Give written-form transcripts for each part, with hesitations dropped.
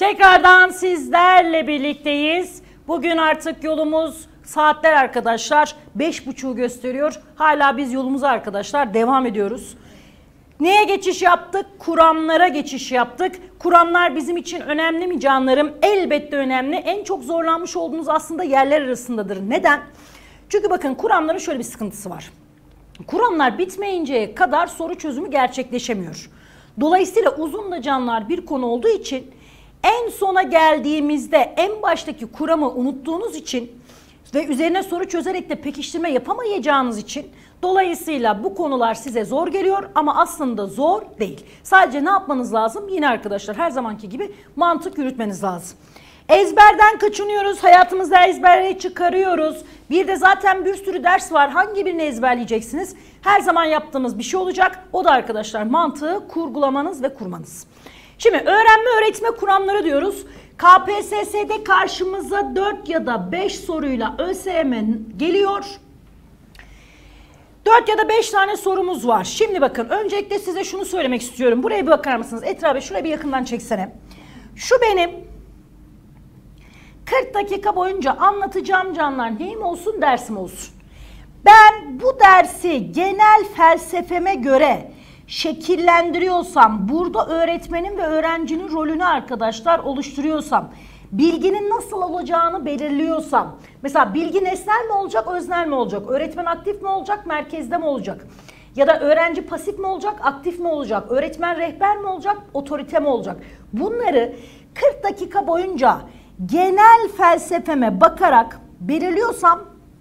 Tekrardan sizlerle birlikteyiz. Bugün artık yolumuz saatler arkadaşlar 5.30'u gösteriyor. Hala biz yolumuza arkadaşlar devam ediyoruz. Neye geçiş yaptık? Kuramlara geçiş yaptık. Kuramlar bizim için önemli mi canlarım? Elbette önemli. En çok zorlanmış olduğunuz aslında yerler arasındadır. Neden? Çünkü bakın kuramların şöyle bir sıkıntısı var. Kuramlar bitmeyinceye kadar soru çözümü gerçekleşemiyor. Dolayısıyla uzun da canlar bir konu olduğu için en sona geldiğimizde en baştaki kuramı unuttuğunuz için ve üzerine soru çözerek de pekiştirme yapamayacağınız için dolayısıyla bu konular size zor geliyor ama aslında zor değil. Sadece ne yapmanız lazım? Yine arkadaşlar her zamanki gibi mantık yürütmeniz lazım. Ezberden kaçınıyoruz, hayatımızda ezberleri çıkarıyoruz. Bir de zaten bir sürü ders var. Hangi birini ezberleyeceksiniz? Her zaman yaptığımız bir şey olacak. O da arkadaşlar mantığı kurgulamanız ve kurmanız. Şimdi öğrenme öğretme kuramları diyoruz. KPSS'de karşımıza 4 ya da 5 soruyla ÖSYM geliyor. 4 ya da 5 tane sorumuz var. Şimdi bakın öncelikle size şunu söylemek istiyorum. Buraya bir bakar mısınız? Etrafı şuraya bir yakından çeksene. Şu benim 40 dakika boyunca anlatacağım canlar neyim olsun dersim olsun. Ben bu dersi genel felsefeme göre şekillendiriyorsam, burada öğretmenin ve öğrencinin rolünü arkadaşlar oluşturuyorsam, bilginin nasıl olacağını belirliyorsam, mesela bilgi nesnel mi olacak, öznel mi olacak, öğretmen aktif mi olacak, merkezde mi olacak, ya da öğrenci pasif mi olacak, aktif mi olacak, öğretmen rehber mi olacak, otorite mi olacak? Bunları 40 dakika boyunca genel felsefeme bakarak belirliyorsam,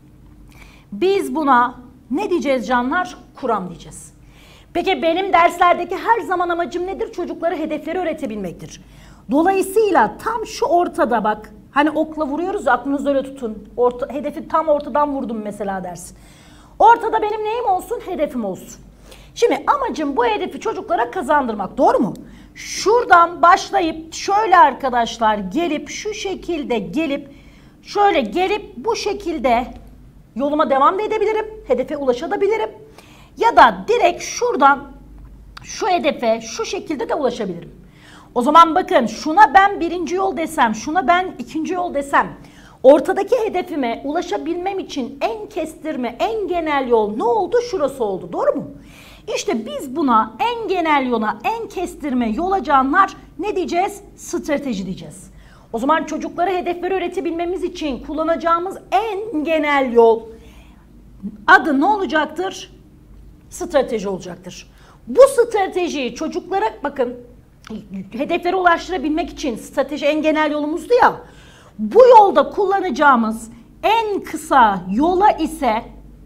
biz buna ne diyeceğiz canlar? Kuram diyeceğiz. Peki benim derslerdeki her zaman amacım nedir? Çocuklara hedefleri öğretebilmektir. Dolayısıyla tam şu ortada bak, hani okla vuruyoruz ya, aklınızda öyle tutun. Hedefi tam ortadan vurdum mesela dersin. Ortada benim neyim olsun? Hedefim olsun. Şimdi amacım bu hedefi çocuklara kazandırmak, doğru mu? Şuradan başlayıp şöyle arkadaşlar gelip şu şekilde gelip şöyle gelip bu şekilde yoluma devam da edebilirim. Hedefe ulaşabilirim. Ya da direkt şuradan şu hedefe şu şekilde de ulaşabilirim. O zaman bakın şuna ben birinci yol desem, şuna ben ikinci yol desem, ortadaki hedefime ulaşabilmem için en kestirme, en genel yol ne oldu? Şurası oldu. Doğru mu? İşte biz buna en genel yola, en kestirme yola canlar ne diyeceğiz? Strateji diyeceğiz. O zaman çocuklara hedefleri öğretebilmemiz için kullanacağımız en genel yol adı ne olacaktır? Strateji olacaktır. Bu stratejiyi çocuklara bakın hedeflere ulaştırabilmek için strateji en genel yolumuzdu ya. Bu yolda kullanacağımız en kısa yola ise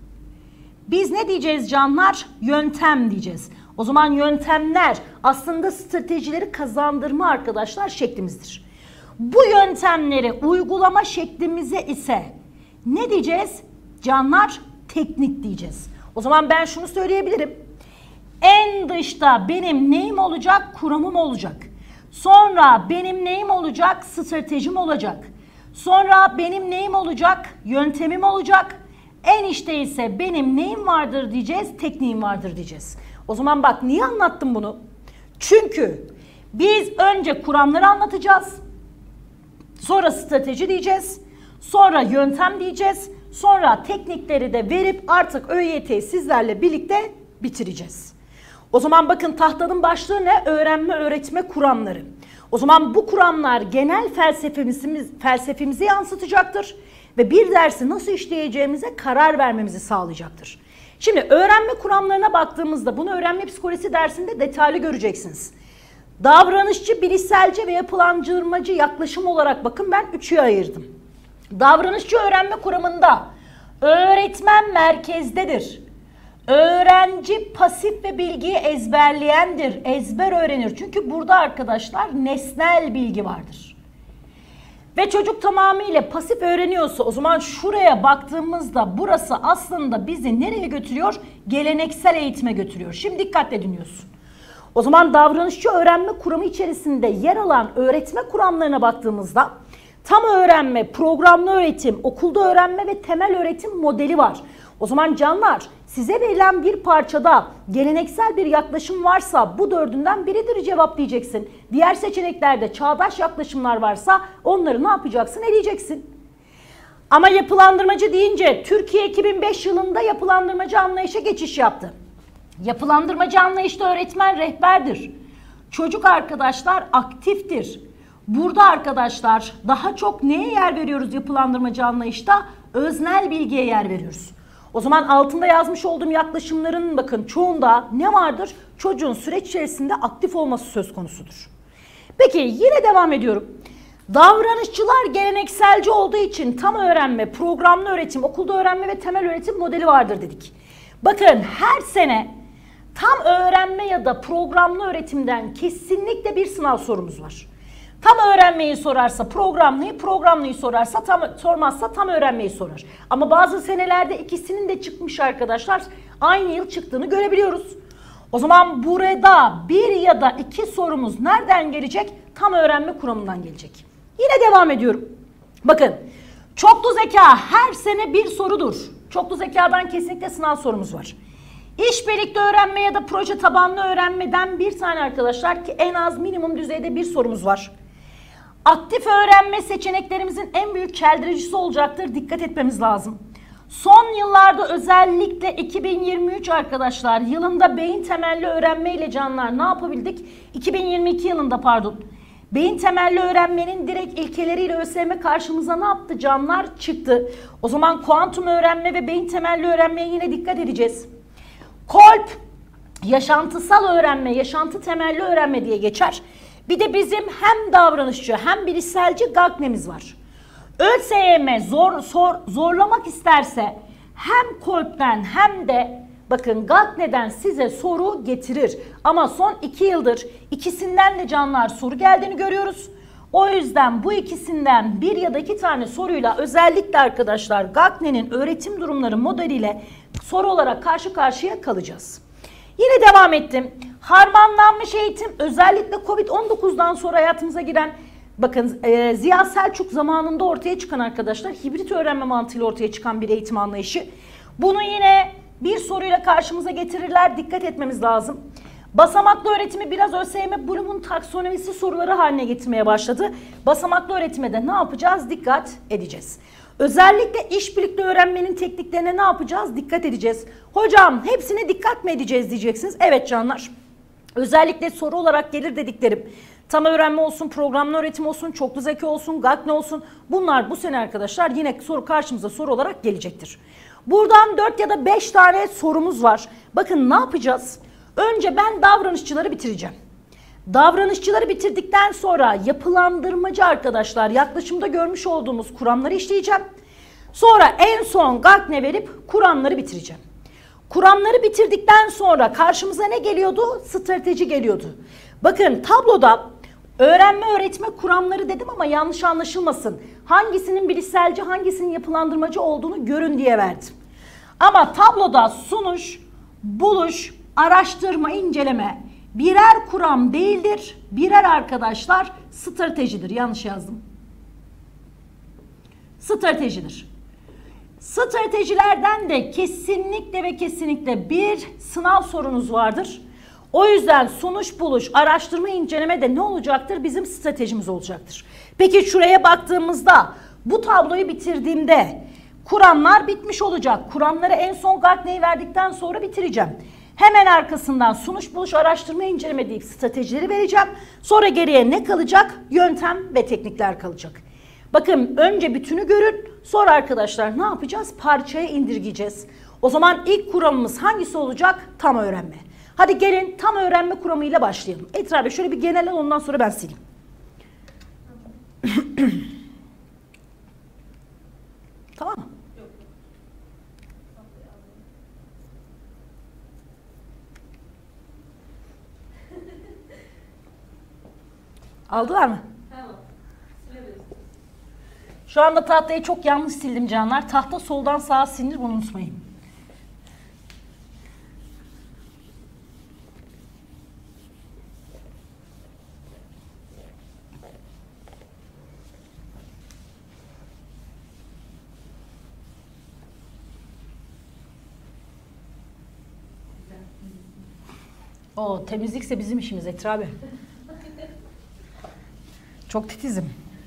biz ne diyeceğiz canlar? Yöntem diyeceğiz. O zaman yöntemler aslında stratejileri kazandırma arkadaşlar şeklimizdir. Bu yöntemleri uygulama şeklimize ise ne diyeceğiz? Canlar teknik diyeceğiz. O zaman ben şunu söyleyebilirim. En dışta benim neyim olacak? Kuramım olacak. Sonra benim neyim olacak? Stratejim olacak. Sonra benim neyim olacak? Yöntemim olacak. En içte ise benim neyim vardır diyeceğiz? Tekniğim vardır diyeceğiz. O zaman bak niye anlattım bunu? Çünkü biz önce kuramları anlatacağız. Sonra strateji diyeceğiz. Sonra yöntem diyeceğiz. Sonra teknikleri de verip artık ÖYT'yi sizlerle birlikte bitireceğiz. O zaman bakın tahtanın başlığı ne? Öğrenme öğretme kuramları. O zaman bu kuramlar genel felsefemizi yansıtacaktır. Ve bir dersi nasıl işleyeceğimize karar vermemizi sağlayacaktır. Şimdi öğrenme kuramlarına baktığımızda bunu öğrenme psikolojisi dersinde detaylı göreceksiniz. Davranışçı, bilişselci ve yapılandırmacı yaklaşım olarak bakın ben 3'e ayırdım. Davranışçı öğrenme kuramında öğretmen merkezdedir. Öğrenci pasif ve bilgiyi ezberleyendir. Ezber öğrenir. Çünkü burada arkadaşlar nesnel bilgi vardır. Ve çocuk tamamıyla pasif öğreniyorsa o zaman şuraya baktığımızda burası aslında bizi nereye götürüyor? Geleneksel eğitime götürüyor. Şimdi dikkatle dinliyorsun. O zaman davranışçı öğrenme kuramı içerisinde yer alan öğretme kuramlarına baktığımızda tam öğrenme, programlı öğretim, okulda öğrenme ve temel öğretim modeli var. O zaman canlar, size verilen bir parçada geleneksel bir yaklaşım varsa bu dördünden biridir cevap diyeceksin. Diğer seçeneklerde çağdaş yaklaşımlar varsa onları ne yapacaksın? Eleyeceksin. Ama yapılandırmacı deyince Türkiye 2005 yılında yapılandırmacı anlayışa geçiş yaptı. Yapılandırmacı anlayışta öğretmen rehberdir. Çocuk arkadaşlar aktiftir. Burada arkadaşlar daha çok neye yer veriyoruz yapılandırmacı anlayışta? Öznel bilgiye yer veriyoruz. O zaman altında yazmış olduğum yaklaşımların bakın çoğunda ne vardır? Çocuğun süreç içerisinde aktif olması söz konusudur. Peki yine devam ediyorum. Davranışçılar gelenekselci olduğu için tam öğrenme, programlı öğretim, okulda öğrenme ve temel öğretim modeli vardır dedik. Bakın her sene tam öğrenme ya da programlı öğretimden kesinlikle bir sınav sorumuz var. Tam öğrenmeyi sorarsa programlıyı, programlıyı sormazsa tam öğrenmeyi sorar. Ama bazı senelerde ikisinin de çıkmış arkadaşlar. Aynı yıl çıktığını görebiliyoruz. O zaman burada bir ya da iki sorumuz nereden gelecek? Tam öğrenme kuramından gelecek. Yine devam ediyorum. Bakın çoklu zeka her sene bir sorudur. Çoklu zekadan kesinlikle sınav sorumuz var. İş birlikte öğrenme ya da proje tabanlı öğrenmeden bir tane arkadaşlar ki en az minimum düzeyde bir sorumuz var. Aktif öğrenme seçeneklerimizin en büyük çeldiricisi olacaktır. Dikkat etmemiz lazım. Son yıllarda özellikle 2023 arkadaşlar yılında beyin temelli öğrenme ile canlar ne yapabildik? 2022 yılında pardon. Beyin temelli öğrenmenin direkt ilkeleriyle ÖSYM karşımıza ne yaptı canlar? Çıktı. O zaman kuantum öğrenme ve beyin temelli öğrenmeye yine dikkat edeceğiz. KOLP yaşantısal öğrenme, yaşantı temelli öğrenme diye geçer. Bir de bizim hem davranışçı hem bilişselci GAGNE'miz var. ÖSYM zorlamak isterse hem KOLP'ten hem de bakın GAGNE'den size soru getirir. Ama son 2 yıldır ikisinden de canlar soru geldiğini görüyoruz. O yüzden bu ikisinden bir ya da iki tane soruyla özellikle arkadaşlar GAGNE'nin öğretim durumları modeliyle soru olarak karşı karşıya kalacağız. Yine devam ettim. Harmanlanmış eğitim özellikle Covid-19'dan sonra hayatımıza giren bakın Ziya Selçuk zamanında ortaya çıkan arkadaşlar hibrit öğrenme mantığıyla ortaya çıkan bir eğitim anlayışı. Bunu yine bir soruyla karşımıza getirirler. Dikkat etmemiz lazım. Basamaklı öğretimi biraz ÖSYM Bloom'un taksonomisi soruları haline getirmeye başladı. Basamaklı öğretime de ne yapacağız? Dikkat edeceğiz. Özellikle işbirlikte öğrenmenin tekniklerine ne yapacağız? Dikkat edeceğiz. Hocam hepsine dikkat mi edeceğiz diyeceksiniz. Evet canlar. Özellikle soru olarak gelir dediklerim. Tam öğrenme olsun, programlı öğretim olsun, çoklu zeka olsun, GAGNE olsun. Bunlar bu sene arkadaşlar yine karşımıza soru olarak gelecektir. Buradan 4 ya da 5 tane sorumuz var. Bakın ne yapacağız? Önce ben davranışçıları bitireceğim. Davranışçıları bitirdikten sonra yapılandırmacı arkadaşlar yaklaşımda görmüş olduğumuz kuramları işleyeceğim. Sonra en son GAGNE verip kuramları bitireceğim. Kuramları bitirdikten sonra karşımıza ne geliyordu? Strateji geliyordu. Bakın tabloda öğrenme öğretme kuramları dedim ama yanlış anlaşılmasın. Hangisinin bilişselci hangisinin yapılandırmacı olduğunu görün diye verdim. Ama tabloda sunuş, buluş, araştırma, inceleme birer kuram değildir. Birer arkadaşlar stratejidir. Yanlış yazdım. Stratejidir. Stratejilerden de kesinlikle ve kesinlikle bir sınav sorunuz vardır. O yüzden sunuş, buluş, araştırma, inceleme de ne olacaktır? Bizim stratejimiz olacaktır. Peki şuraya baktığımızda bu tabloyu bitirdiğimde kuramlar bitmiş olacak. Kuramları en son GAGNE'yi verdikten sonra bitireceğim. Hemen arkasından sunuş, buluş, araştırma, inceleme deyip stratejileri vereceğim. Sonra geriye ne kalacak? Yöntem ve teknikler kalacak. Bakın önce bütünü görün. Sonra arkadaşlar ne yapacağız? Parçaya indirgeyeceğiz. O zaman ilk kuramımız hangisi olacak? Tam öğrenme. Hadi gelin tam öğrenme kuramıyla başlayalım. Etrafı şöyle bir genel ondan sonra ben sileyim. Tamam mı? Aldılar mı? Tamam. Şu anda tahtayı çok yanlış sildim canlar. Tahta soldan sağa silinir, bunu unutmayın. O temizlikse bizim işimiz Etir abi. Çok titizim.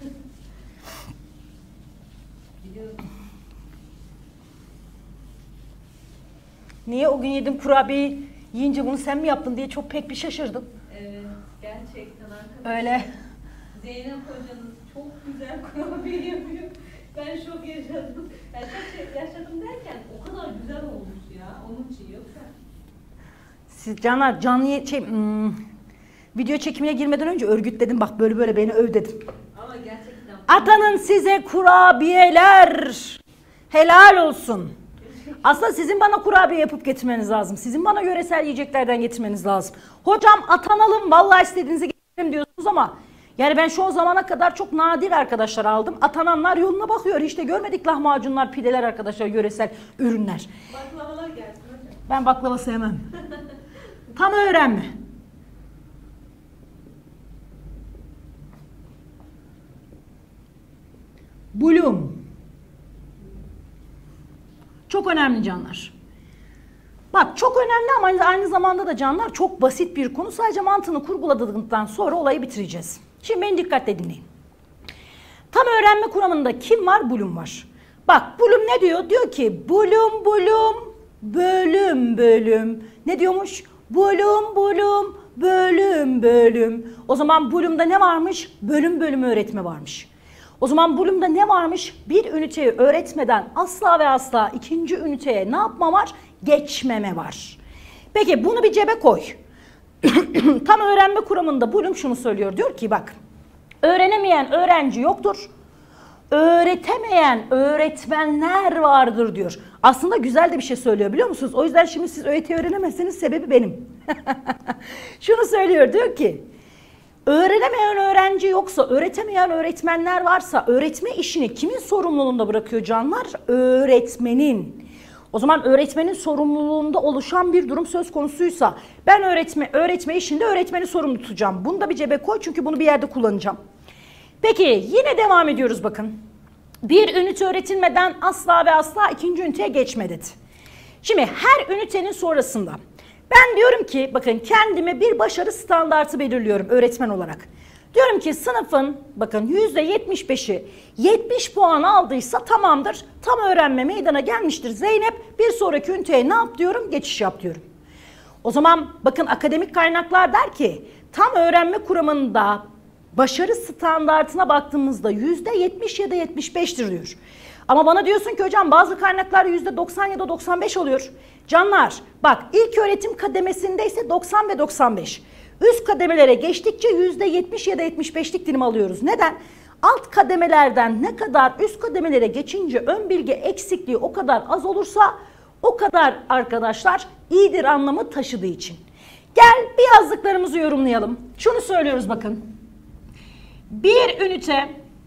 Niye o gün yedim kurabiyeyi yiyince bunu sen mi yaptın diye çok pek bir şaşırdım. Evet, gerçekten arkadaşlar. Öyle. Zeynep hocanız çok güzel kurabiye yapıyor. Ben şok yaşadım. Yani şok yaşadım derken o kadar güzel olmuş ya. Onun için yoksa. Siz Caner video çekimine girmeden önce örgütledim. Bak böyle böyle beni öv dedim. Ama gerçekten. Atanın size kurabiyeler. Helal olsun. Aslında sizin bana kurabiye yapıp getirmeniz lazım. Sizin bana yöresel yiyeceklerden getirmeniz lazım. Hocam atanalım vallahi istediğinizi getirelim diyorsunuz ama yani ben şu zamana kadar çok nadir arkadaşlar aldım. Atananlar yoluna bakıyor. Hiç de görmedik lahmacunlar, pideler arkadaşlar, yöresel ürünler. Baklavalar gelsin hocam. Ben baklava sevmem. Tam öğrenme. Bloom. Çok önemli canlar. Bak çok önemli ama aynı zamanda da canlar çok basit bir konu. Sadece mantığını kurguladıktan sonra olayı bitireceğiz. Şimdi beni dikkatle dinleyin. Tam öğrenme kuramında kim var? Bloom var. Bak Bloom ne diyor? Diyor ki Bloom bölüm bölüm. Ne diyormuş? Bloom bölüm bölüm. O zaman Bloom'da ne varmış? Bölüm bölüm öğretme varmış. O zaman Bloom'da ne varmış? Bir üniteyi öğretmeden asla ve asla ikinci üniteye ne yapma var? Geçmeme var. Peki bunu bir cebe koy. Tam öğrenme kuramında Bloom şunu söylüyor. Diyor ki bak, öğrenemeyen öğrenci yoktur. Öğretemeyen öğretmenler vardır diyor. Aslında güzel de bir şey söylüyor biliyor musunuz? O yüzden şimdi siz öğreti öğrenemezseniz sebebi benim. Şunu söylüyor, diyor ki öğrenemeyen öğrenci yoksa, öğretemeyen öğretmenler varsa öğretme işini kimin sorumluluğunda bırakıyor canlar? Öğretmenin. O zaman öğretmenin sorumluluğunda oluşan bir durum söz konusuysa ben öğretme işinde öğretmeni sorumlu tutacağım. Bunu da bir cebe koy çünkü bunu bir yerde kullanacağım. Peki yine devam ediyoruz bakın. Bir ünite öğretilmeden asla ve asla ikinci üniteye geçme dedi. Şimdi her ünitenin sonrasında ben diyorum ki bakın kendime bir başarı standartı belirliyorum öğretmen olarak. Diyorum ki sınıfın bakın %75'i 70 puan aldıysa tamamdır. Tam öğrenme meydana gelmiştir. Zeynep bir sonraki üniteye ne yap diyorum? Geçiş yap diyorum. O zaman bakın akademik kaynaklar der ki tam öğrenme kuramında başarı standartına baktığımızda %70 ya da 75'tir diyor. Ama bana diyorsun ki hocam bazı kaynaklar %90 ya da 95 oluyor. Canlar bak ilk öğretim kademesindeyse 90 ve 95. Üst kademelere geçtikçe %70 ya da 75'lik dilim alıyoruz. Neden? Alt kademelerden ne kadar üst kademelere geçince ön bilgi eksikliği o kadar az olursa o kadar arkadaşlar iyidir anlamı taşıdığı için. Gel bir yazdıklarımızı yorumlayalım. Şunu söylüyoruz bakın. Bir ünite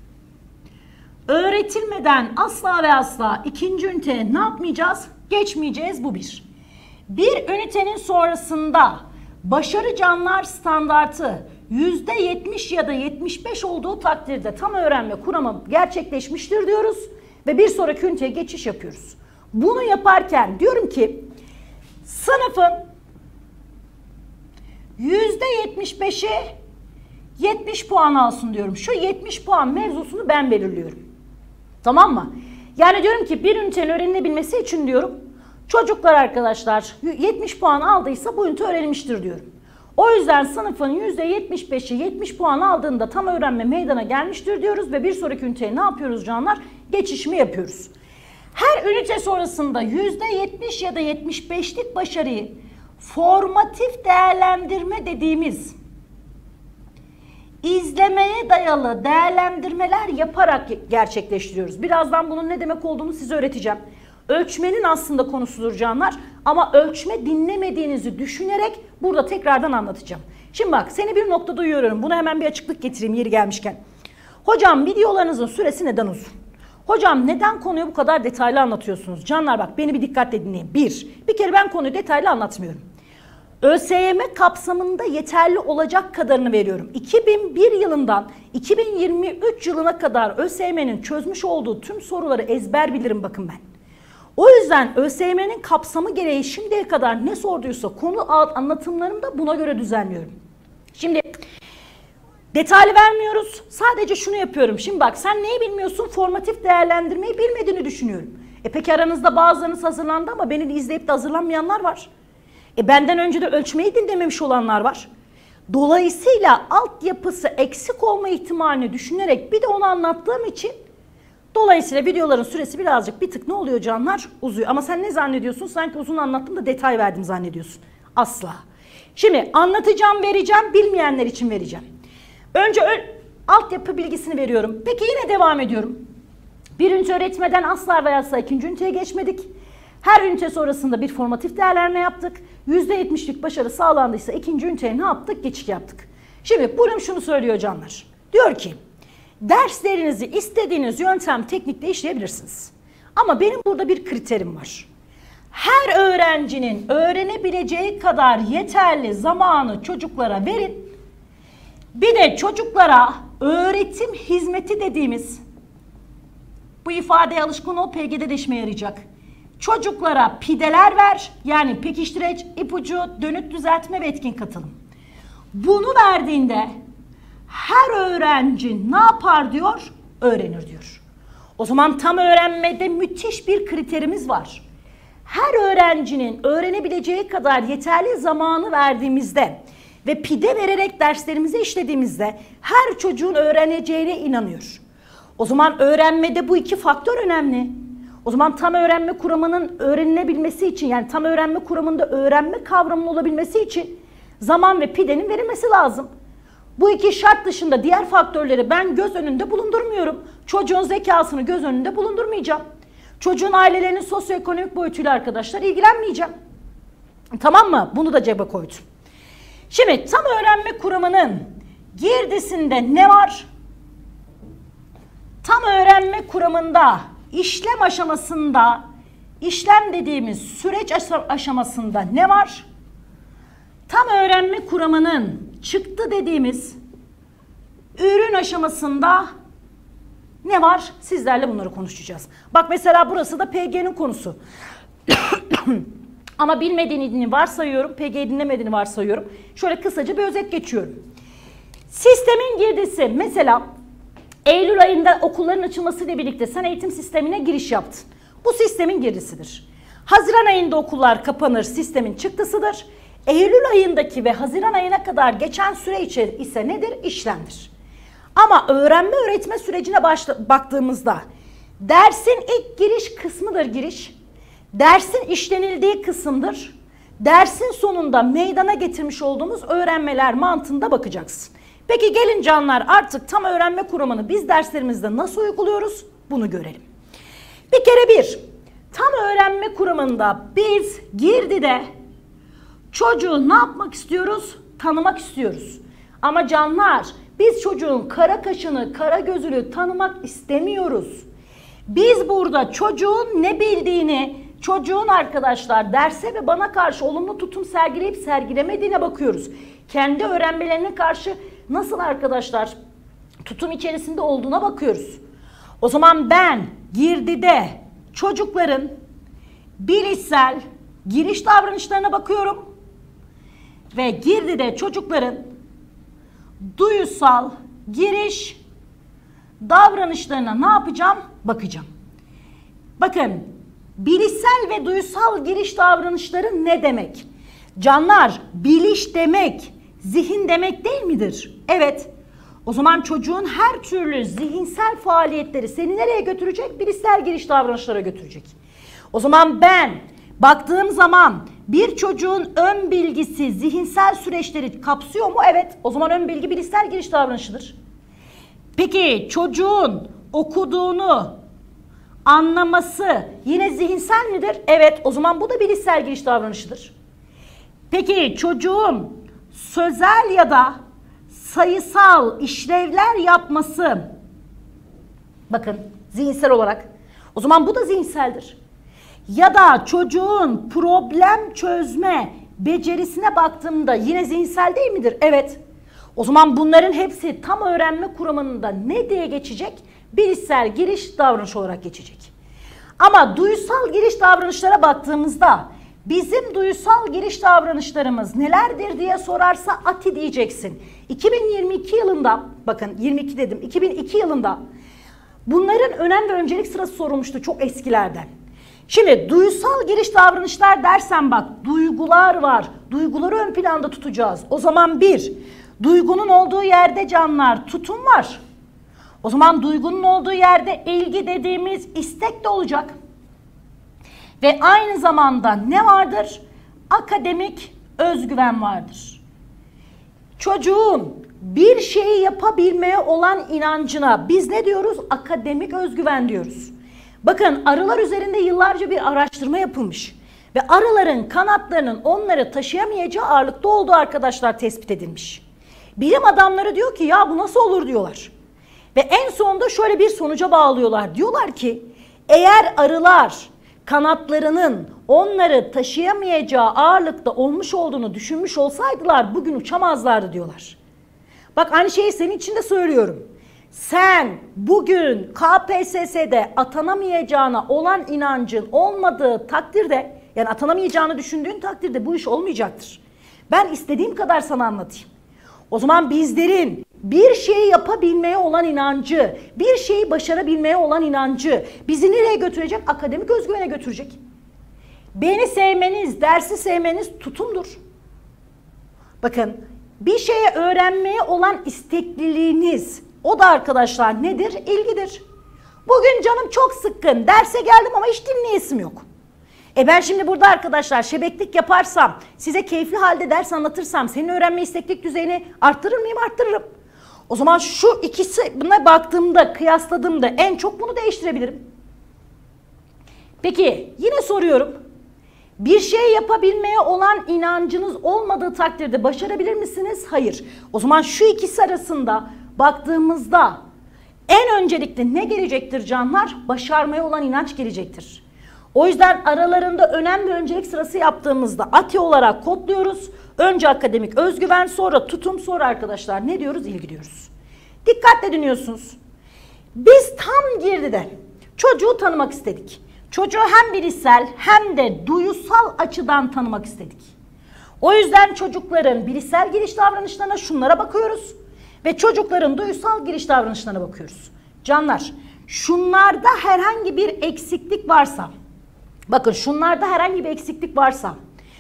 öğretilmeden asla ve asla ikinci üniteye ne yapmayacağız? Geçmeyeceğiz, bu bir. Bir ünitenin sonrasında başarı canlar standartı %70 ya da 75 olduğu takdirde tam öğrenme kuramı gerçekleşmiştir diyoruz ve bir sonraki üniteye geçiş yapıyoruz. Bunu yaparken diyorum ki sınıfın %75'i 70 puan alsın diyorum. Şu 70 puan mevzusunu ben belirliyorum. Tamam mı? Yani diyorum ki bir ünitenin öğrenilebilmesi için diyorum çocuklar arkadaşlar 70 puan aldıysa bu ünite öğrenilmiştir diyorum. O yüzden sınıfın %75'i 70 puan aldığında tam öğrenme meydana gelmiştir diyoruz ve bir sonraki üniteye ne yapıyoruz canlar? Geçişimi yapıyoruz. Her ünite sonrasında %70 ya da 75'lik başarıyı formatif değerlendirme dediğimiz izlemeye dayalı değerlendirmeler yaparak gerçekleştiriyoruz. Birazdan bunun ne demek olduğunu size öğreteceğim. Ölçmenin aslında konusudur canlar ama ölçme dinlemediğinizi düşünerek burada tekrardan anlatacağım. Şimdi bak seni bir noktada uyarıyorum. Buna hemen bir açıklık getireyim yeri gelmişken. Hocam videolarınızın süresi neden uzun? Hocam neden konuyu bu kadar detaylı anlatıyorsunuz? Canlar bak beni bir dikkatle dinleyin. Bir kere ben konuyu detaylı anlatmıyorum. ÖSYM kapsamında yeterli olacak kadarını veriyorum. 2001 yılından 2023 yılına kadar ÖSYM'nin çözmüş olduğu tüm soruları ezber bilirim bakın ben. O yüzden ÖSYM'nin kapsamı gereği şimdiye kadar ne sorduysa konu anlatımlarımı da buna göre düzenliyorum. Şimdi detaylı vermiyoruz. Sadece şunu yapıyorum. Şimdi bak, sen neyi bilmiyorsun? Formatif değerlendirmeyi bilmediğini düşünüyorum. Peki aranızda bazılarınız hazırlandı ama beni izleyip de hazırlanmayanlar var. Benden önce de ölçmeyi dinlememiş olanlar var. Dolayısıyla altyapısı eksik olma ihtimalini düşünerek bir de onu anlattığım için dolayısıyla videoların süresi birazcık bir tık ne oluyor canlar? Uzuyor. Ama sen ne zannediyorsun? Sanki uzun anlattım da detay verdim zannediyorsun. Asla. Şimdi anlatacağım, vereceğim, bilmeyenler için vereceğim. Önce altyapı bilgisini veriyorum. Peki yine devam ediyorum. Birinci öğretmeden asla ve asla ikinci üniteye geçmedik. Her ünite sonrasında bir formatif değerlendirme yaptık. %70'lik başarı sağlandıysa ikinci üniteye ne yaptık? Geçiş yaptık. Şimdi bölüm şunu söylüyor canlar. Diyor ki derslerinizi istediğiniz yöntem, teknikle işleyebilirsiniz. Ama benim burada bir kriterim var. Her öğrencinin öğrenebileceği kadar yeterli zamanı çocuklara verin. Bir de çocuklara öğretim hizmeti dediğimiz, bu ifadeye alışkın ol, PG'de de işime yarayacak. Çocuklara pideler ver, yani pekiştireç, ipucu, dönüt düzeltme ve etkin katılım. Bunu verdiğinde her öğrenci ne yapar diyor? Öğrenir diyor. O zaman tam öğrenmede müthiş bir kriterimiz var. Her öğrencinin öğrenebileceği kadar yeterli zamanı verdiğimizde ve pide vererek derslerimizi işlediğimizde her çocuğun öğreneceğine inanıyor. O zaman öğrenmede bu iki faktör önemli. O zaman tam öğrenme kuramının öğrenilebilmesi için, yani tam öğrenme kuramında öğrenme kavramının olabilmesi için zaman ve pidenin verilmesi lazım. Bu iki şart dışında diğer faktörleri ben göz önünde bulundurmuyorum. Çocuğun zekasını göz önünde bulundurmayacağım. Çocuğun ailelerinin sosyoekonomik boyutuyla arkadaşlar ilgilenmeyeceğim. Tamam mı? Bunu da cebe koydum. Şimdi tam öğrenme kuramının girdisinde ne var? Tam öğrenme kuramında işlem aşamasında, işlem dediğimiz süreç aşamasında ne var? Tam öğrenme kuramının çıktı dediğimiz ürün aşamasında ne var? Sizlerle bunları konuşacağız. Bak mesela burası da PG'nin konusu. Ama bilmediğini varsayıyorum, PG'yi dinlemediğini varsayıyorum. Şöyle kısaca bir özet geçiyorum. Sistemin girdisi, mesela Eylül ayında okulların açılmasıyla birlikte sen eğitim sistemine giriş yaptın. Bu sistemin girdisidir. Haziran ayında okullar kapanır, sistemin çıktısıdır. Eylül ayındaki ve Haziran ayına kadar geçen süre ise nedir? İşlemdir. Ama öğrenme öğretme sürecine baktığımızda dersin ilk giriş kısmıdır giriş. Dersin işlenildiği kısımdır. Dersin sonunda meydana getirmiş olduğumuz öğrenmeler mantığında bakacaksın. Peki gelin canlar, artık tam öğrenme kuramını biz derslerimizde nasıl uyguluyoruz? Bunu görelim. Bir kere tam öğrenme kuramında biz girdide çocuğu ne yapmak istiyoruz? Tanımak istiyoruz. Ama canlar, biz çocuğun kara kaşını, kara gözünü tanımak istemiyoruz. Biz burada çocuğun ne bildiğini, çocuğun arkadaşlar derse ve bana karşı olumlu tutum sergileyip sergilemediğine bakıyoruz. Kendi öğrenmelerine karşı nasıl arkadaşlar tutum içerisinde olduğuna bakıyoruz. O zaman ben girdide çocukların bilişsel giriş davranışlarına bakıyorum ve girdide çocukların duyusal giriş davranışlarına ne yapacağım? Bakacağım. Bakın, bilişsel ve duyusal giriş davranışları ne demek? Canlar, biliş demek zihin demek değil midir? Evet. O zaman çocuğun her türlü zihinsel faaliyetleri seni nereye götürecek? Bilişsel giriş davranışlara götürecek. O zaman ben baktığım zaman bir çocuğun ön bilgisi zihinsel süreçleri kapsıyor mu? Evet. O zaman ön bilgi bilişsel giriş davranışıdır. Peki çocuğun okuduğunu anlaması yine zihinsel midir? Evet. O zaman bu da bilişsel giriş davranışıdır. Peki çocuğun sözel ya da sayısal işlevler yapması, bakın zihinsel olarak, o zaman bu da zihinseldir. Ya da çocuğun problem çözme becerisine baktığımda yine zihinsel değil midir? Evet. O zaman bunların hepsi tam öğrenme kuramında ne diye geçecek? Bilişsel giriş davranış olarak geçecek. Ama duysal giriş davranışlara baktığımızda bizim duysal giriş davranışlarımız nelerdir diye sorarsa ATI diyeceksin. 2022 yılında, bakın 22 dedim, 2002 yılında bunların önem ve öncelik sırası sorulmuştu çok eskilerden. Şimdi duysal giriş davranışlar dersen bak, duygular var. Duyguları ön planda tutacağız. O zaman bir, duygunun olduğu yerde canlar tutum var. O zaman duygunun olduğu yerde ilgi dediğimiz istek de olacak. Ve aynı zamanda ne vardır? Akademik özgüven vardır. Çocuğun bir şeyi yapabilmeye olan inancına biz ne diyoruz? Akademik özgüven diyoruz. Bakın arılar üzerinde yıllarca bir araştırma yapılmış. Ve arıların kanatlarının onları taşıyamayacağı ağırlıkta olduğu arkadaşlar tespit edilmiş. Bilim adamları diyor ki ya bu nasıl olur diyorlar. Ve en sonunda şöyle bir sonuca bağlıyorlar. Diyorlar ki eğer arılar kanatlarının onları taşıyamayacağı ağırlıkta olmuş olduğunu düşünmüş olsaydılar bugün uçamazlardı diyorlar. Bak aynı şeyi senin için de söylüyorum. Sen bugün KPSS'de atanamayacağına olan inancın olmadığı takdirde, yani atanamayacağını düşündüğün takdirde bu iş olmayacaktır. Ben istediğim kadar sana anlatayım. O zaman bizlerin bir şeyi yapabilmeye olan inancı, bir şeyi başarabilmeye olan inancı bizi nereye götürecek? Akademik özgüvene götürecek. Beni sevmeniz, dersi sevmeniz tutumdur. Bakın bir şeye öğrenmeye olan istekliliğiniz, o da arkadaşlar nedir? İlgidir. Bugün canım çok sıkkın, derse geldim ama hiç dinleyesim yok. Ben şimdi burada arkadaşlar şebeklik yaparsam, size keyifli halde ders anlatırsam senin öğrenme isteklilik düzeyini arttırır mıyım? Arttırırım. O zaman şu ikisine baktığımda, kıyasladığımda en çok bunu değiştirebilirim. Peki yine soruyorum. Bir şey yapabilmeye olan inancınız olmadığı takdirde başarabilir misiniz? Hayır. O zaman şu ikisi arasında baktığımızda en öncelikli ne gelecektir canlar? Başarmaya olan inanç gelecektir. O yüzden aralarında önem ve öncelik sırası yaptığımızda ATI olarak kodluyoruz. Önce akademik özgüven, sonra tutum, sonra arkadaşlar ne diyoruz? İlgi diyoruz. Dikkatle dinliyorsunuz. Biz tam girdide çocuğu tanımak istedik. Çocuğu hem bilişsel hem de duysal açıdan tanımak istedik. O yüzden çocukların bilişsel giriş davranışlarına şunlara bakıyoruz. Ve çocukların duysal giriş davranışlarına bakıyoruz. Canlar, şunlarda herhangi bir eksiklik varsa, bakın şunlarda herhangi bir eksiklik varsa,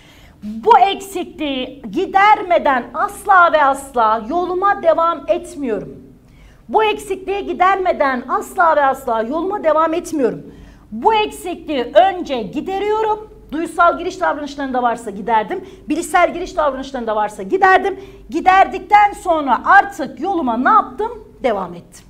bu eksikliği gidermeden asla ve asla yoluma devam etmiyorum. Bu eksikliği gidermeden asla ve asla yoluma devam etmiyorum. Bu eksikliği önce gideriyorum. Duysal giriş davranışlarında varsa giderdim. Bilişsel giriş davranışlarında varsa giderdim. Giderdikten sonra artık yoluma ne yaptım? Devam ettim.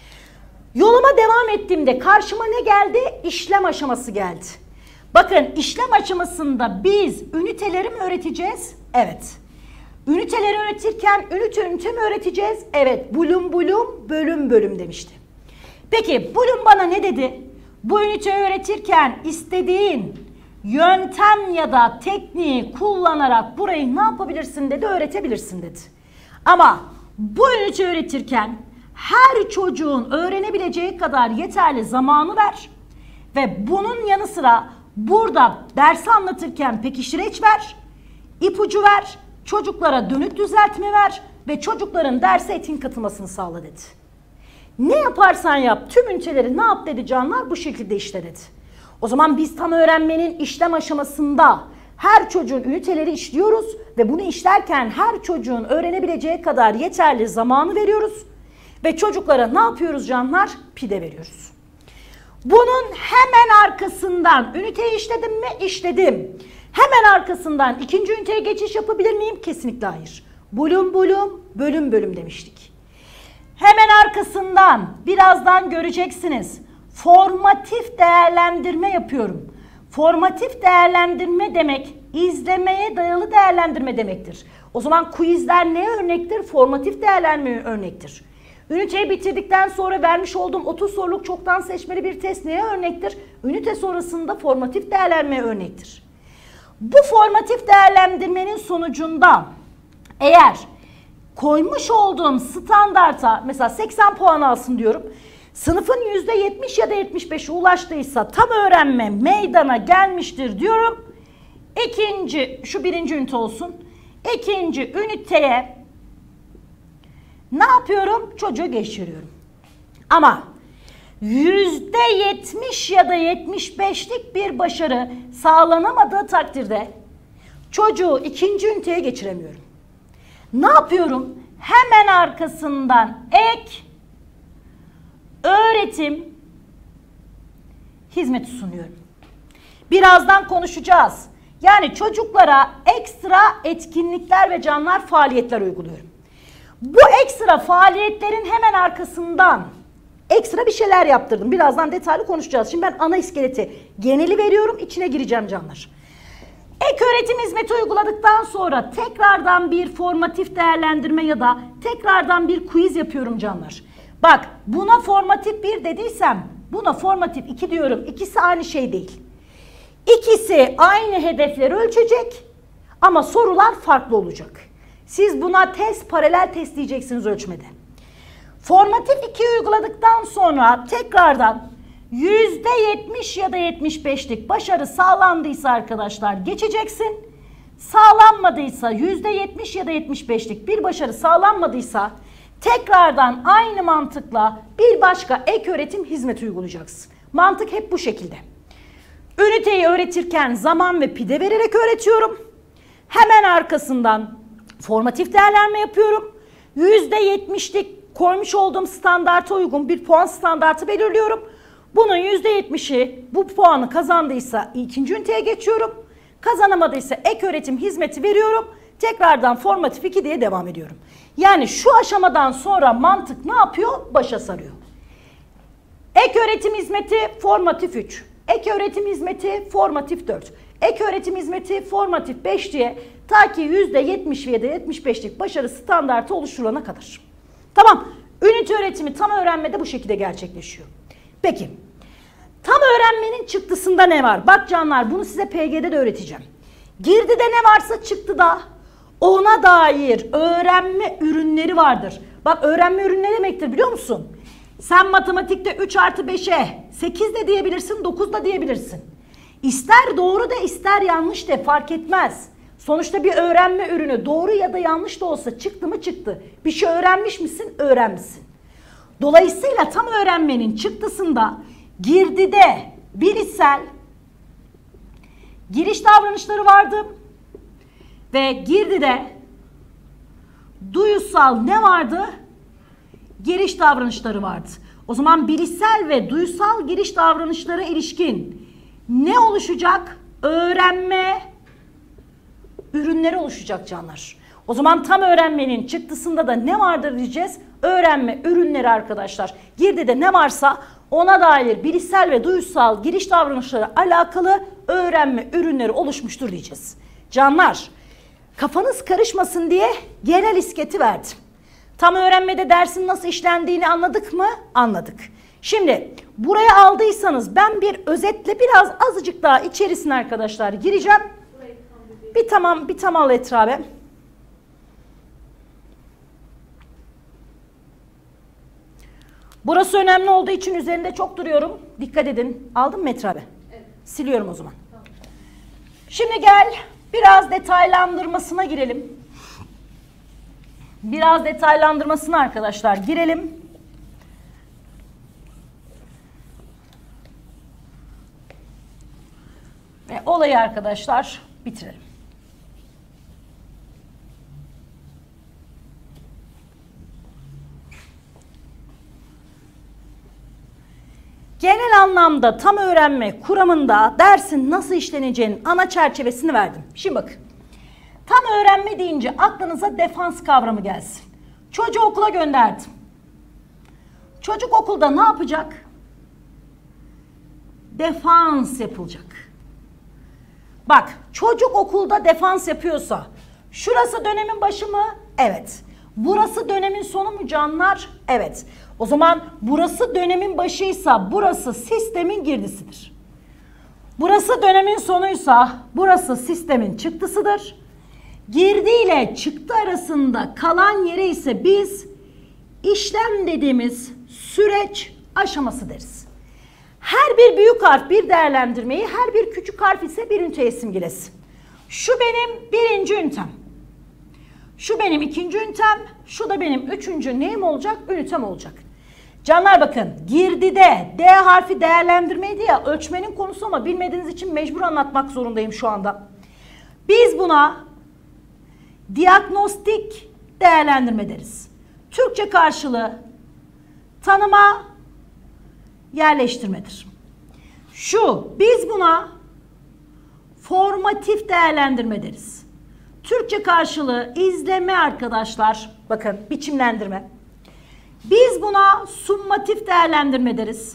Yoluma devam ettiğimde karşıma ne geldi? İşlem aşaması geldi. Bakın işlem aşamasında biz üniteleri mi öğreteceğiz? Evet. Üniteleri öğretirken ünite mi öğreteceğiz? Evet. Bulum bölüm bölüm demişti. Peki Bulum bana ne dedi? Bu üniteyi öğretirken istediğin yöntem ya da tekniği kullanarak burayı ne yapabilirsin dedi, öğretebilirsin dedi. Ama bu üniteyi öğretirken her çocuğun öğrenebileceği kadar yeterli zamanı ver ve bunun yanı sıra burada dersi anlatırken pekiştireç ver, ipucu ver, çocuklara dönüt düzeltme ver ve çocukların derse etin katılmasını sağla dedi. Ne yaparsan yap, tüm üniteleri ne yap dedi canlar, bu şekilde işle dedi. O zaman biz tam öğrenmenin işlem aşamasında her çocuğun üniteleri işliyoruz ve bunu işlerken her çocuğun öğrenebileceği kadar yeterli zamanı veriyoruz ve çocuklara ne yapıyoruz canlar? Pide veriyoruz. Bunun hemen arkasından üniteyi işledim mi? İşledim. Hemen arkasından ikinci üniteye geçiş yapabilir miyim? Kesinlikle hayır. Bulum bölüm bölüm demiştik. Hemen arkasından birazdan göreceksiniz. Formatif değerlendirme yapıyorum. Formatif değerlendirme demek izlemeye dayalı değerlendirme demektir. O zaman quizler neye örnektir? Formatif değerlendirmeye örnektir. Üniteyi bitirdikten sonra vermiş olduğum 30 soruluk çoktan seçmeli bir test neye örnektir? Ünite sonrasında formatif değerlendirmeye örnektir. Bu formatif değerlendirmenin sonucunda eğer koymuş olduğum standarta mesela 80 puan alsın diyorum. Sınıfın %70 ya da 75'e ulaştıysa tam öğrenme meydana gelmiştir diyorum. Şu birinci ünite olsun. İkinci üniteye ne yapıyorum? Çocuğu geçiriyorum. Ama %70 ya da 75'lik bir başarı sağlanamadığı takdirde çocuğu ikinci üniteye geçiremiyorum. Ne yapıyorum? Hemen arkasından ek öğretim hizmeti sunuyorum. Birazdan konuşacağız. Yani çocuklara ekstra etkinlikler ve canlar faaliyetler uyguluyorum. Bu ekstra faaliyetlerin hemen arkasından ekstra bir şeyler yaptırdım. Birazdan detaylı konuşacağız. Şimdi ben ana iskeleti geneli veriyorum. İçine gireceğim canlar. Ek öğretim hizmeti uyguladıktan sonra tekrardan bir formatif değerlendirme ya da tekrardan bir quiz yapıyorum canlar. Bak buna formatif 1 dediysem buna formatif 2 diyorum. İkisi aynı şey değil. İkisi aynı hedefleri ölçecek ama sorular farklı olacak. Siz buna paralel test diyeceksiniz ölçmede. Formatif 2 uyguladıktan sonra tekrardan %70 ya da 75'lik başarı sağlandıysa arkadaşlar geçeceksin. Sağlanmadıysa %70 ya da 75'lik bir başarı sağlanmadıysa tekrardan aynı mantıkla bir başka ek öğretim hizmeti uygulayacaksın. Mantık hep bu şekilde. Üniteyi öğretirken zaman ve pide vererek öğretiyorum. Hemen arkasından formatif değerlendirme yapıyorum. %70'lik koymuş olduğum standarta uygun bir puan standartı belirliyorum. Bunun %70'i bu puanı kazandıysa ikinci üniteye geçiyorum. Kazanamadıysa ek öğretim hizmeti veriyorum. Tekrardan formatif 2 diye devam ediyorum. Yani şu aşamadan sonra mantık ne yapıyor? Başa sarıyor. Ek öğretim hizmeti formatif 3. Ek öğretim hizmeti formatif 4. Ek öğretim hizmeti formatif 5 diye ta ki %70 ya da 75'lik başarı standartı oluşturulana kadar. Tamam. Ünite öğretimi tam öğrenmede bu şekilde gerçekleşiyor. Peki. Tam öğrenmenin çıktısında ne var? Bak canlar bunu size PG'de de öğreteceğim. Girdide ne varsa çıktıda ona dair öğrenme ürünleri vardır. Bak öğrenme ürünü ne demektir biliyor musun? Sen matematikte 3 artı 5'e 8 de diyebilirsin, 9 da diyebilirsin. İster doğru de ister yanlış de fark etmez. Sonuçta bir öğrenme ürünü doğru ya da yanlış da olsa çıktı mı çıktı. Bir şey öğrenmiş misin? Öğrenmişsin. Dolayısıyla tam öğrenmenin çıktısında girdide bilişsel giriş davranışları vardı ve girdide duyusal ne vardı? Giriş davranışları vardı. O zaman bilişsel ve duysal giriş davranışlara ilişkin ne oluşacak? Öğrenme ürünleri oluşacak canlar. O zaman tam öğrenmenin çıktısında da ne vardır diyeceğiz? Öğrenme ürünleri arkadaşlar. Girdide ne varsa ona dair bilişsel ve duysal giriş davranışları alakalı öğrenme ürünleri oluşmuştur diyeceğiz. Canlar, kafanız karışmasın diye genel isketi verdim. Tam öğrenmede dersin nasıl işlendiğini anladık mı? Anladık. Şimdi buraya aldıysanız ben bir özetle biraz azıcık daha içerisine arkadaşlar gireceğim. Bir tam al Etrabe. Burası önemli olduğu için üzerinde çok duruyorum. Dikkat edin. Aldın mı Etrabe? Evet. Siliyorum o zaman. Tamam. Şimdi gel biraz detaylandırmasına girelim. Biraz detaylandırmasına arkadaşlar girelim. Ve olayı arkadaşlar bitirelim. Genel anlamda tam öğrenme kuramında dersin nasıl işleneceğinin ana çerçevesini verdim. Şimdi bakın. Tam öğrenme deyince aklınıza defans kavramı gelsin. Çocuğu okula gönderdim. Çocuk okulda ne yapacak? Defans yapılacak. Bak, çocuk okulda defans yapıyorsa şurası dönemin başı mı? Evet. Burası dönemin sonu mu canlar? Evet. O zaman burası dönemin başıysa burası sistemin girdisidir. Burası dönemin sonuysa burası sistemin çıktısıdır. Girdi ile çıktı arasında kalan yere ise biz işlem dediğimiz süreç aşaması deriz. Her bir büyük harf bir değerlendirmeyi, her bir küçük harf ise bir üniteye simgelesin. Şu benim birinci ünitem. Şu benim ikinci ünitem. Şu da benim üçüncü neyim olacak? Ünitem olacak. Canlar bakın, girdide D harfi değerlendirmeydi ya, ölçmenin konusu ama bilmediğiniz için mecbur anlatmak zorundayım şu anda. Biz buna diagnostik değerlendirme deriz. Türkçe karşılığı tanıma, yerleştirmedir. Biz buna formatif değerlendirme deriz. Türkçe karşılığı izleme arkadaşlar. Bakın, biçimlendirme. Biz buna summatif değerlendirme deriz.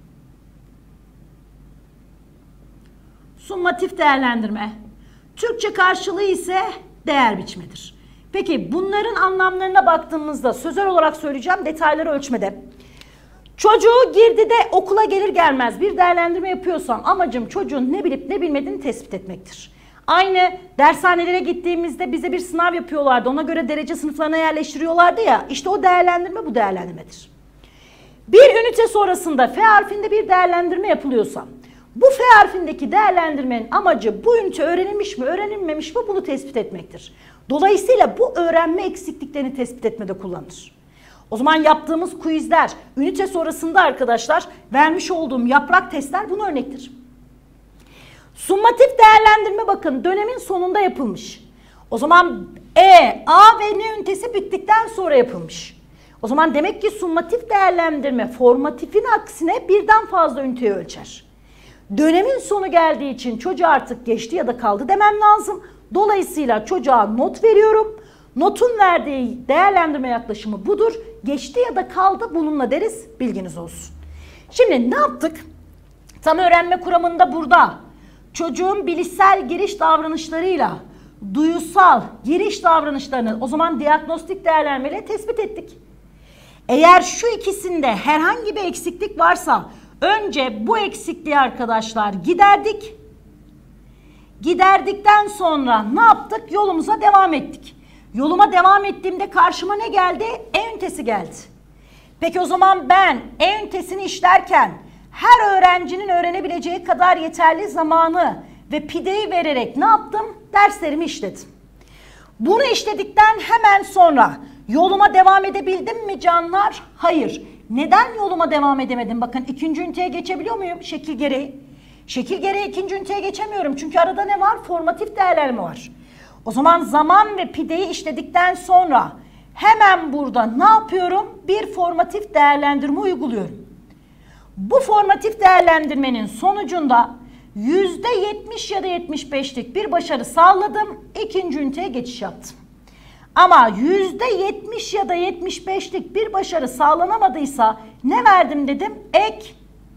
Summatif değerlendirme. Türkçe karşılığı ise değer biçimidir. Peki bunların anlamlarına baktığımızda sözel olarak söyleyeceğim, detayları ölçmede. Çocuğu girdide okula gelir gelmez bir değerlendirme yapıyorsam amacım çocuğun ne bilip ne bilmediğini tespit etmektir. Aynı dershanelere gittiğimizde bize bir sınav yapıyorlardı. Ona göre derece sınıflarına yerleştiriyorlardı ya. İşte o değerlendirme bu değerlendirmedir. Bir ünite sonrasında F harfinde bir değerlendirme yapılıyorsa bu F harfindeki değerlendirmenin amacı bu ünite öğrenilmiş mi öğrenilmemiş mi bunu tespit etmektir. Dolayısıyla bu öğrenme eksikliklerini tespit etmede kullanılır. O zaman yaptığımız quizler, ünite sonrasında arkadaşlar vermiş olduğum yaprak testler buna örnektir. Summatif değerlendirme bakın dönemin sonunda yapılmış. O zaman A ve N ünitesi bittikten sonra yapılmış. O zaman demek ki summatif değerlendirme formatifin aksine birden fazla üniteyi ölçer. Dönemin sonu geldiği için çocuğa artık geçti ya da kaldı demem lazım. Dolayısıyla çocuğa not veriyorum. Notun verdiği değerlendirme yaklaşımı budur. Geçti ya da kaldı bununla deriz, bilginiz olsun. Şimdi ne yaptık? Tam öğrenme kuramında burada çocuğun bilişsel giriş davranışlarıyla duyusal giriş davranışlarını o zaman diagnostik değerlendirmeyle tespit ettik. Eğer şu ikisinde herhangi bir eksiklik varsa önce bu eksikliği arkadaşlar giderdik. Giderdikten sonra ne yaptık? Yolumuza devam ettik. Yoluma devam ettiğimde karşıma ne geldi? E ünitesi geldi. Peki o zaman ben E ünitesini işlerken her öğrencinin öğrenebileceği kadar yeterli zamanı ve pideyi vererek ne yaptım? Derslerimi işledim. Bunu işledikten hemen sonra yoluma devam edebildim mi canlar? Hayır. Neden yoluma devam edemedim? Bakın ikinci üniteye geçebiliyor muyum? Şekil gereği. Şekil gereği ikinci üniteye geçemiyorum. Çünkü arada ne var? Formatif değerlendirme var. O zaman zaman ve pideyi işledikten sonra hemen burada ne yapıyorum? Bir formatif değerlendirme uyguluyorum. Bu formatif değerlendirmenin sonucunda %70 ya da 75'lik bir başarı sağladım. İkinci üniteye geçiş yaptım. Ama %70 ya da 75'lik bir başarı sağlanamadıysa ne verdim dedim? Ek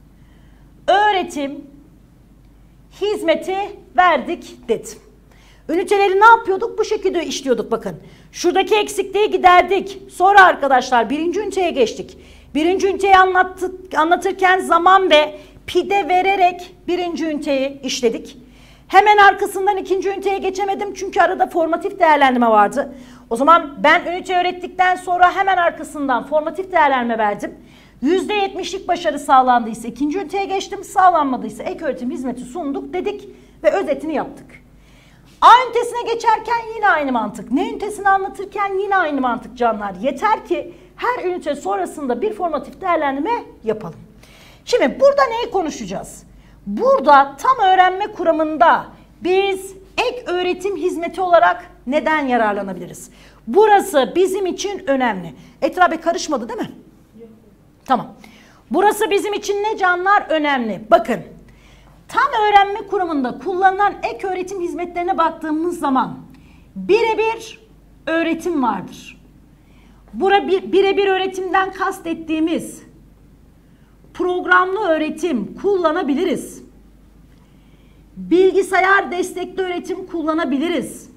öğretim hizmeti verdik dedim. Üniteleri ne yapıyorduk? Bu şekilde işliyorduk bakın. Şuradaki eksikliği giderdik. Sonra arkadaşlar birinci üniteye geçtik. Birinci üniteyi anlatırken zaman ve pide vererek birinci üniteyi işledik. Hemen arkasından ikinci üniteye geçemedim çünkü arada formatif değerlendirme vardı. O zaman ben ünite öğrettikten sonra hemen arkasından formatif değerlendirme verdim. %70'lik başarı sağlandıysa ikinci üniteye geçtim, sağlanmadıysa ek öğretim hizmeti sunduk dedik ve özetini yaptık. A ünitesine geçerken yine aynı mantık. Ne ünitesini anlatırken yine aynı mantık canlar. Yeter ki her ünite sonrasında bir formatif değerlendirme yapalım. Şimdi burada neyi konuşacağız? Burada tam öğrenme kuramında biz ek öğretim hizmeti olarak neden yararlanabiliriz? Burası bizim için önemli. Etrabe karışmadı değil mi? Yok. Tamam. Burası bizim için ne canlar? Önemli. Bakın. Tam öğrenme kuramında kullanılan ek öğretim hizmetlerine baktığımız zaman birebir öğretim vardır. Birebir öğretimden kastettiğimiz programlı öğretim kullanabiliriz. Bilgisayar destekli öğretim kullanabiliriz.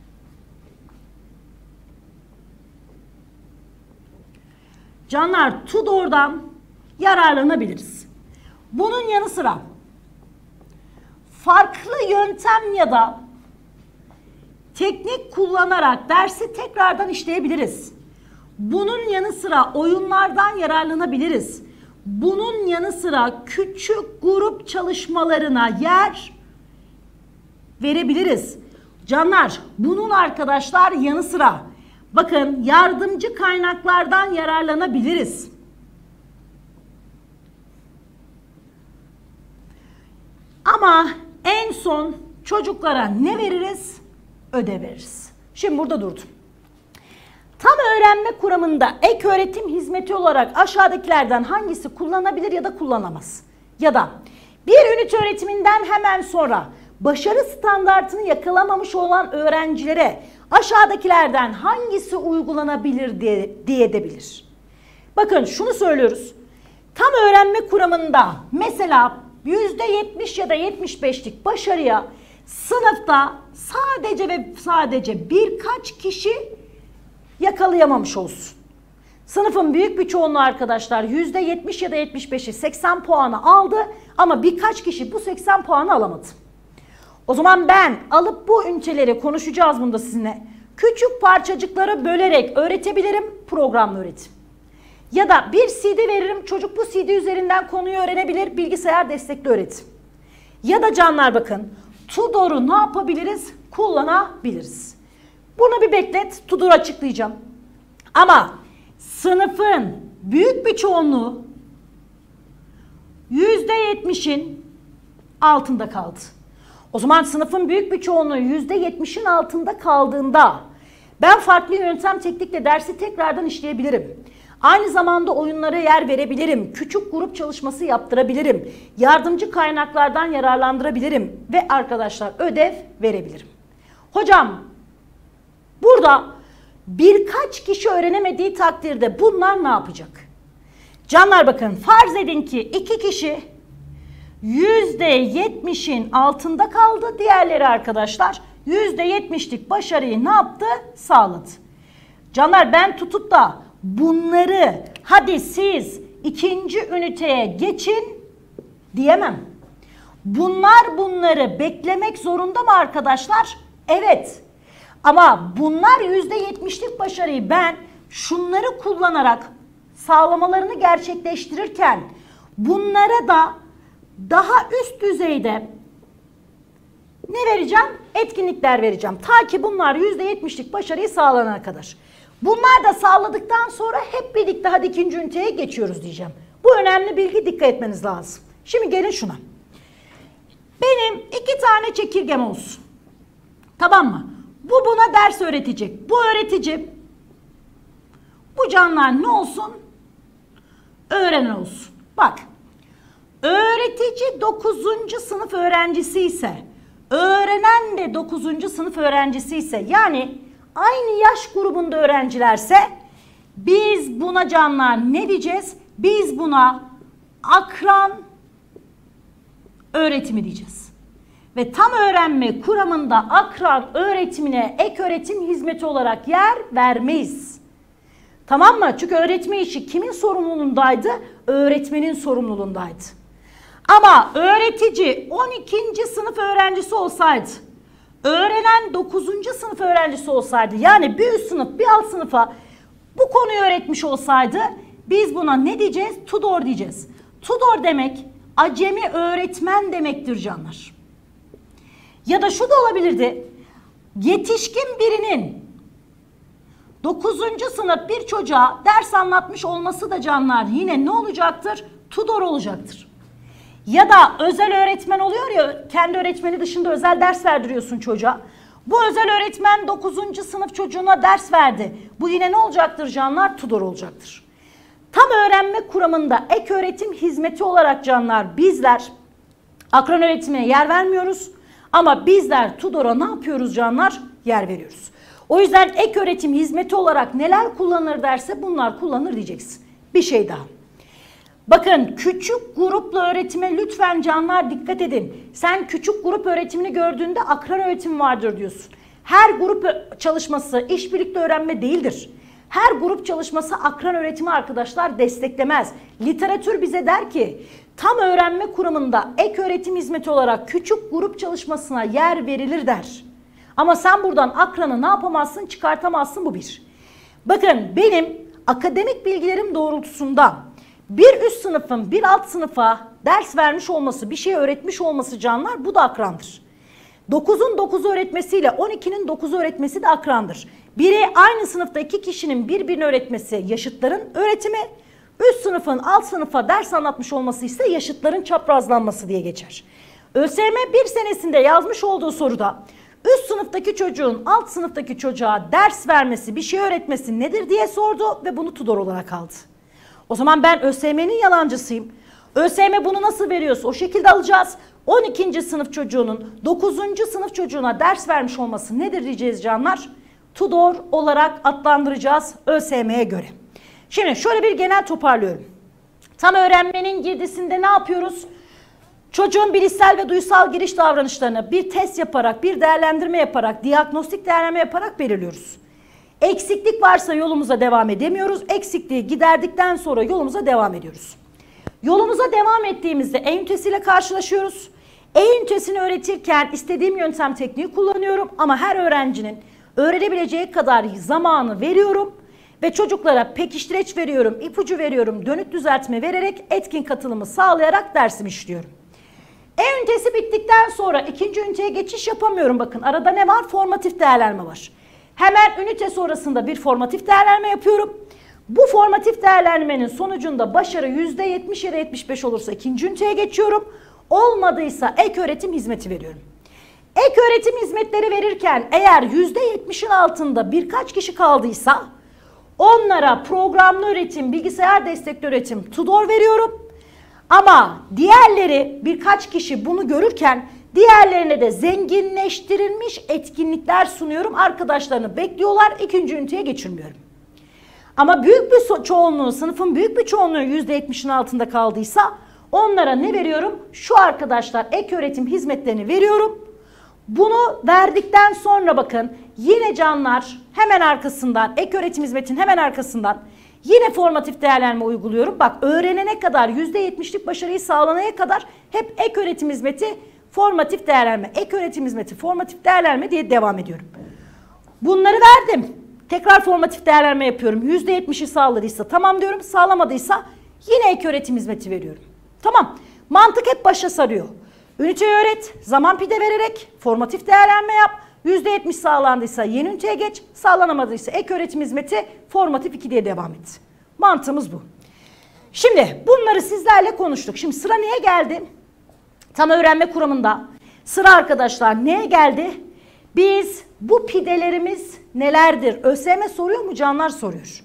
Canlar Tudor'dan yararlanabiliriz. Bunun yanı sıra farklı yöntem ya da teknik kullanarak dersi tekrardan işleyebiliriz. Bunun yanı sıra oyunlardan yararlanabiliriz. bunun yanı sıra küçük grup çalışmalarına yer verebiliriz. Canlar, bunun arkadaşlar yanı sıra bakın yardımcı kaynaklardan yararlanabiliriz. Ama en son çocuklara ne veririz? Ödev veririz. Şimdi burada durdum. Tam öğrenme kuramında ek öğretim hizmeti olarak aşağıdakilerden hangisi kullanılabilir ya da kullanamaz? Ya da bir ünite öğretiminden hemen sonra başarı standartını yakalamamış olan öğrencilere aşağıdakilerden hangisi uygulanabilir diye edebilir. Bakın şunu söylüyoruz. Tam öğrenme kuramında mesela %70 ya da 75'lik başarıya sınıfta sadece ve sadece birkaç kişi yakalayamamış olsun. Sınıfın büyük bir çoğunluğu arkadaşlar %70 ya da 75'i 80 puanı aldı ama birkaç kişi bu 80 puanı alamadı. O zaman ben alıp bu üniteleri konuşacağız bunda sizinle. Küçük parçacıklara bölerek öğretebilirim, programlı öğretim. Ya da bir CD veririm, çocuk bu CD üzerinden konuyu öğrenebilir, bilgisayar destekli öğretim. Ya da canlar bakın, Tudor'u ne yapabiliriz? Kullanabiliriz. Bunu bir beklet, Tudor'u açıklayacağım. Ama sınıfın büyük bir çoğunluğu %70'in altında kaldı. O zaman sınıfın büyük bir çoğunluğu %70'in altında kaldığında ben farklı yöntem teknikle dersi tekrardan işleyebilirim. Aynı zamanda oyunlara yer verebilirim. Küçük grup çalışması yaptırabilirim. Yardımcı kaynaklardan yararlandırabilirim. Ve arkadaşlar ödev verebilirim. Hocam burada birkaç kişi öğrenemediği takdirde bunlar ne yapacak? Canlar bakın farz edin ki 2 kişi %70'in altında kaldı. Diğerleri arkadaşlar %70'lik başarıyı ne yaptı? Sağladı. Canlar ben tutup da bunları hadi siz ikinci üniteye geçin diyemem. Bunları beklemek zorunda mı arkadaşlar? Evet. Ama bunlar %70'lik başarıyı ben şunları kullanarak sağlamalarını gerçekleştirirken bunlara da daha üst düzeyde ne vereceğim? Etkinlikler vereceğim. Ta ki bunlar %70'lik başarıyı sağlanana kadar. Bunlar da sağladıktan sonra hep birlikte hadi ikinci üniteye geçiyoruz diyeceğim. Bu önemli bilgi, dikkat etmeniz lazım. Şimdi gelin şuna. Benim 2 tane çekirgem olsun. Tamam mı? Bu buna ders öğretecek. Bu öğretici. Bu canlar ne olsun? Öğrenen olsun. Bak. Öğretici 9. sınıf öğrencisi ise, öğrenen de 9. sınıf öğrencisi ise, yani aynı yaş grubunda öğrencilerse biz buna canlar ne diyeceğiz? Biz buna akran öğretimi diyeceğiz. Ve tam öğrenme kuramında akran öğretimine ek öğretim hizmeti olarak yer vermeyiz. Tamam mı? Çünkü öğretme işi kimin sorumluluğundaydı? Öğretmenin sorumluluğundaydı. Ama öğretici 12. sınıf öğrencisi olsaydı, öğrenen 9. sınıf öğrencisi olsaydı, yani bir üst sınıf bir alt sınıfa bu konuyu öğretmiş olsaydı biz buna ne diyeceğiz? Tudor diyeceğiz. Tudor demek acemi öğretmen demektir canlar. Ya da şu da olabilirdi. Yetişkin birinin 9. sınıf bir çocuğa ders anlatmış olması da canlar yine ne olacaktır? Tudor olacaktır. Ya da özel öğretmen oluyor ya, kendi öğretmeni dışında özel ders verdiriyorsun çocuğa. Bu özel öğretmen 9. sınıf çocuğuna ders verdi. Bu yine ne olacaktır canlar? Tudor olacaktır. Tam öğrenme kuramında ek öğretim hizmeti olarak canlar bizler akran öğretimine yer vermiyoruz. Ama bizler Tudor'a ne yapıyoruz canlar? Yer veriyoruz. O yüzden ek öğretim hizmeti olarak neler kullanılır derse bunlar kullanılır diyeceksin. Bir şey daha. Bakın küçük gruplu öğretime lütfen canlar dikkat edin. Sen küçük grup öğretimini gördüğünde akran öğretim vardır diyorsun. Her grup çalışması işbirlikte öğrenme değildir. Her grup çalışması akran öğretimi arkadaşlar desteklemez. Literatür bize der ki tam öğrenme kuramında ek öğretim hizmeti olarak küçük grup çalışmasına yer verilir der. Ama sen buradan akranı ne yapamazsın? Çıkartamazsın, bu bir. Bakın benim akademik bilgilerim doğrultusunda bir üst sınıfın bir alt sınıfa ders vermiş olması, bir şey öğretmiş olması canlar, bu da akrandır. 9'un 9'u öğretmesiyle 12'nin 9'u öğretmesi de akrandır. Biri aynı sınıfta iki kişinin birbirini öğretmesi yaşıtların öğretimi, üst sınıfın alt sınıfa ders anlatmış olması ise yaşıtların çaprazlanması diye geçer. ÖSYM bir senesinde yazmış olduğu soruda üst sınıftaki çocuğun alt sınıftaki çocuğa ders vermesi, bir şey öğretmesi nedir diye sordu ve bunu Tudor olarak aldı. O zaman ben ÖSYM'nin yalancısıyım. ÖSYM bunu nasıl veriyorsa o şekilde alacağız. 12. sınıf çocuğunun 9. sınıf çocuğuna ders vermiş olması nedir diyeceğiz canlar? Tudor olarak adlandıracağız ÖSYM'ye göre. Şimdi şöyle bir genel toparlıyorum. Tam öğrenmenin girdisinde ne yapıyoruz? Çocuğun bilişsel ve duysal giriş davranışlarını bir test yaparak, bir değerlendirme yaparak, diagnostik değerlendirme yaparak belirliyoruz. Eksiklik varsa yolumuza devam edemiyoruz. Eksikliği giderdikten sonra yolumuza devam ediyoruz. Yolumuza devam ettiğimizde E ünitesiyle karşılaşıyoruz. E ünitesini öğretirken istediğim yöntem tekniği kullanıyorum ama her öğrencinin öğrenebileceği kadar zamanı veriyorum ve çocuklara pekiştireç veriyorum, ipucu veriyorum, dönüt düzeltme vererek etkin katılımı sağlayarak dersimi işliyorum. E ünitesi bittikten sonra ikinci üniteye geçiş yapamıyorum. Bakın arada ne var? Formatif değerlendirme var. Hemen ünite sonrasında bir formatif değerlendirme yapıyorum. Bu formatif değerlendirmenin sonucunda başarı %70 ya da 75 olursa ikinci üniteye geçiyorum. Olmadıysa ek öğretim hizmeti veriyorum. Ek öğretim hizmetleri verirken eğer %70'in altında birkaç kişi kaldıysa onlara programlı öğretim, bilgisayar destekli öğretim, Tudor veriyorum. Ama diğerleri birkaç kişi bunu görürken diğerlerine de zenginleştirilmiş etkinlikler sunuyorum. Arkadaşlarını bekliyorlar, ikinci üniteye geçirmiyorum. Ama büyük bir çoğunluğu, sınıfın büyük bir çoğunluğu %70'in altında kaldıysa onlara ne veriyorum? Şu arkadaşlar ek öğretim hizmetlerini veriyorum. Bunu verdikten sonra bakın yine canlar hemen arkasından, ek öğretim hizmetinin hemen arkasından yine formatif değerlendirme uyguluyorum. Bak öğrenene kadar %70'lik başarıyı sağlanana kadar hep ek öğretim hizmeti, formatif değerlendirme, ek öğretim hizmeti, formatif değerlendirme diye devam ediyorum. Bunları verdim. Tekrar formatif değerlendirme yapıyorum. %70'i sağladıysa tamam diyorum. Sağlamadıysa yine ek öğretim hizmeti veriyorum. Tamam. Mantık hep başa sarıyor. Üniteyi öğret, zaman pide vererek formatif değerlendirme yap. %70 sağlandıysa yeni üniteye geç, sağlanamadıysa ek öğretim hizmeti, formatif 2 diye devam et. Mantığımız bu. Şimdi bunları sizlerle konuştuk. Şimdi sıra neye geldi? Tam öğrenme kuramında sıra arkadaşlar neye geldi? Biz bu pidelerimiz nelerdir? ÖSYM soruyor mu? Canlar soruyor.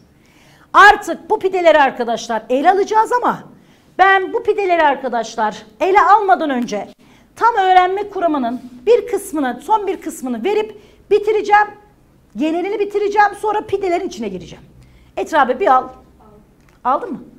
Artık bu pideleri arkadaşlar ele alacağız ama ben bu pideleri arkadaşlar ele almadan önce tam öğrenme kuramının bir kısmını, son bir kısmını verip bitireceğim. Genelini bitireceğim. Sonra pidelerin içine gireceğim. Etrafı bir al. Aldın mı?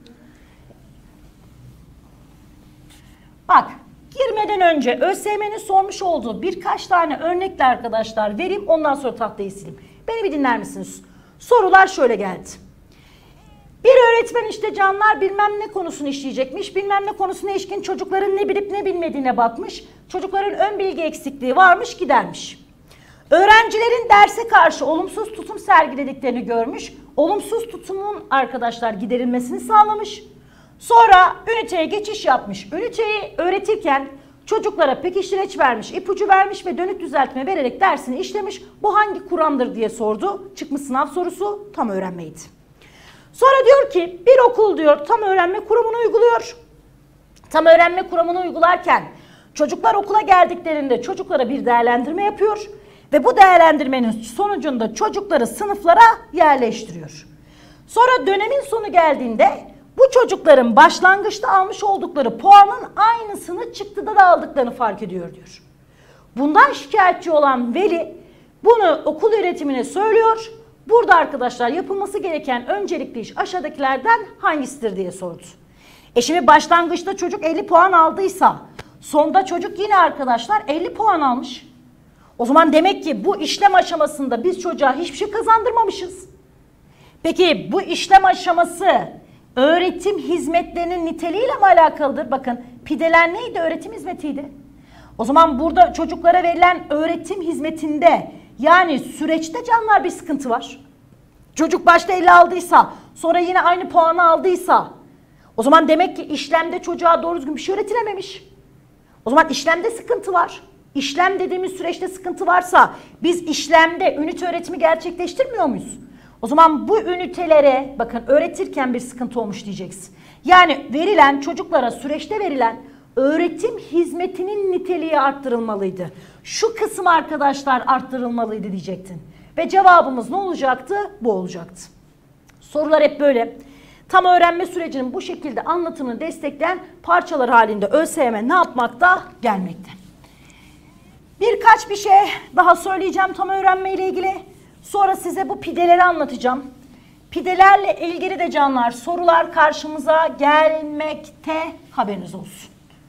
Bak. Girmeden önce ÖSYM'nin sormuş olduğu birkaç tane örnekle arkadaşlar vereyim. Ondan sonra tahtayı sileyim. Beni bir dinler misiniz? Sorular şöyle geldi. Bir öğretmen işte canlar bilmem ne konusunu işleyecekmiş. Bilmem ne konusuna ilişkin çocukların ne bilip ne bilmediğine bakmış. Çocukların ön bilgi eksikliği varmış, gidermiş. Öğrencilerin derse karşı olumsuz tutum sergilediklerini görmüş. Olumsuz tutumun arkadaşlar giderilmesini sağlamış. Sonra üniteye geçiş yapmış. Üniteyi öğretirken çocuklara pekiştireç vermiş, ipucu vermiş ve dönüt düzeltme vererek dersini işlemiş. Bu hangi kuramdır diye sordu. Çıkmış sınav sorusu tam öğrenmeydi. Sonra diyor ki bir okul diyor tam öğrenme kuramını uyguluyor. Tam öğrenme kuramını uygularken çocuklar okula geldiklerinde çocuklara bir değerlendirme yapıyor. Ve bu değerlendirmenin sonucunda çocukları sınıflara yerleştiriyor. Sonra dönemin sonu geldiğinde bu çocukların başlangıçta almış oldukları puanın aynısını çıktıda da aldıklarını fark ediyor diyor. Bundan şikayetçi olan veli bunu okul yönetimine söylüyor. Burada arkadaşlar yapılması gereken öncelikli iş aşağıdakilerden hangisidir diye sordu. Şimdi başlangıçta çocuk 50 puan aldıysa sonda çocuk yine arkadaşlar 50 puan almış. O zaman demek ki bu işlem aşamasında biz çocuğa hiçbir şey kazandırmamışız. Peki bu işlem aşaması öğretim hizmetlerinin niteliğiyle mi alakalıdır? Bakın pideler neydi? Öğretim hizmetiydi. O zaman burada çocuklara verilen öğretim hizmetinde yani süreçte canlar bir sıkıntı var. Çocuk başta 50 aldıysa sonra yine aynı puanı aldıysa O zaman demek ki işlemde çocuğa doğru düzgün bir şey öğretilememiş. O zaman işlemde sıkıntı var. İşlem dediğimiz süreçte sıkıntı varsa biz işlemde ünite öğretimi gerçekleştirmiyor muyuz? O zaman bu ünitelere bakın öğretirken bir sıkıntı olmuş diyeceksin. Yani verilen çocuklara süreçte verilen öğretim hizmetinin niteliği arttırılmalıydı. Şu kısım arkadaşlar arttırılmalıydı diyecektin. Ve cevabımız ne olacaktı? Bu olacaktı. Sorular hep böyle. Tam öğrenme sürecinin bu şekilde anlatımını destekleyen parçalar halinde ÖSYM ne yapmakta? Gelmekte. Birkaç bir şey daha söyleyeceğim tam öğrenme ile ilgili. Sonra size bu pideleri anlatacağım. Pidelerle ilgili de canlar sorular karşımıza gelmekte, haberiniz olsun.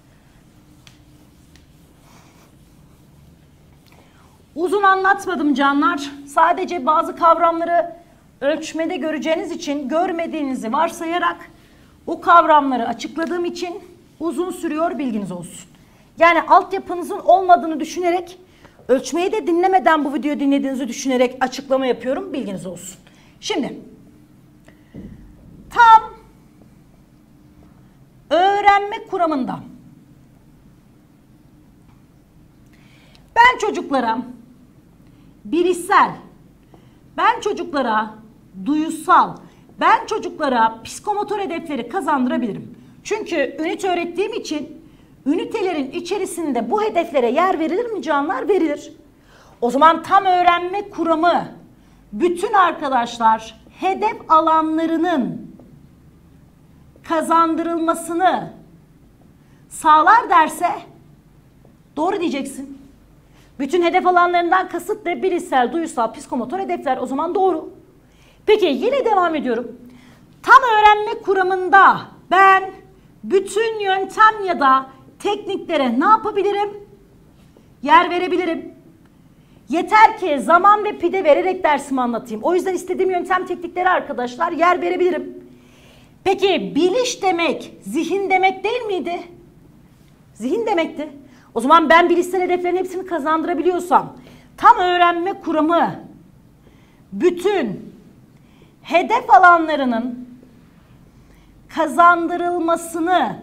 Uzun anlatmadım canlar. Sadece bazı kavramları ölçmede göreceğiniz için görmediğinizi varsayarak o kavramları açıkladığım için uzun sürüyor, bilginiz olsun. Yani altyapınızın olmadığını düşünerek, ölçmeyi de dinlemeden bu videoyu dinlediğinizi düşünerek açıklama yapıyorum, bilginiz olsun. Şimdi tam öğrenme kuramında ben çocuklara bilişsel, ben çocuklara duyusal, ben çocuklara psikomotor hedefleri kazandırabilirim. Çünkü ünite öğrettiğim için ünitelerin içerisinde bu hedeflere yer verilir mi canlar? Verilir. O zaman tam öğrenme kuramı bütün arkadaşlar hedef alanlarının kazandırılmasını sağlar derse doğru diyeceksin. Bütün hedef alanlarından kasıt ne? Bilişsel, duyusal, psikomotor hedefler. O zaman doğru. Peki yine devam ediyorum. Tam öğrenme kuramında ben bütün yöntem ya da tekniklere ne yapabilirim? Yer verebilirim. Yeter ki zaman ve pide vererek dersimi anlatayım. O yüzden istediğim yöntem teknikleri arkadaşlar yer verebilirim. Peki biliş demek zihin demek değil miydi? Zihin demekti. O zaman ben bilişsel hedeflerin hepsini kazandırabiliyorsam tam öğrenme kuramı bütün hedef alanlarının kazandırılmasını,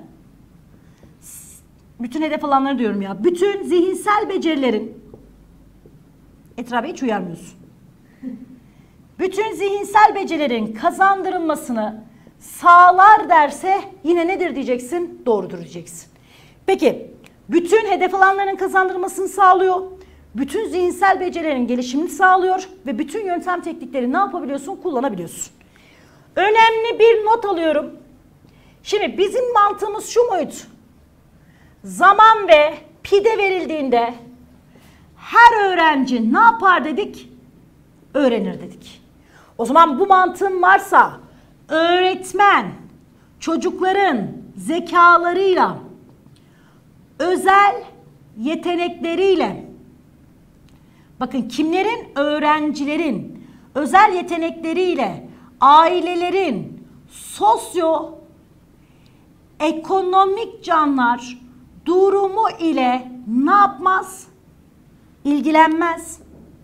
bütün hedef alanları diyorum ya, bütün zihinsel becerilerin, etrafa hiç uyarmıyorsun. Bütün zihinsel becerilerin kazandırılmasını sağlar derse yine nedir diyeceksin? Doğrudur diyeceksin. Peki bütün hedef alanlarının kazandırılmasını sağlıyor. Bütün zihinsel becerilerin gelişimini sağlıyor ve bütün yöntem teknikleri ne yapabiliyorsun? Kullanabiliyorsun. Önemli bir not alıyorum. Şimdi bizim mantığımız şu muydu? Zaman ve pide verildiğinde her öğrenci ne yapar dedik? Öğrenir dedik. O zaman bu mantığın varsa öğretmen çocukların zekalarıyla, özel yetenekleriyle, bakın kimlerin? Öğrencilerin özel yetenekleriyle ailelerin sosyoekonomik canlar durumu ile ne yapmaz? İlgilenmez.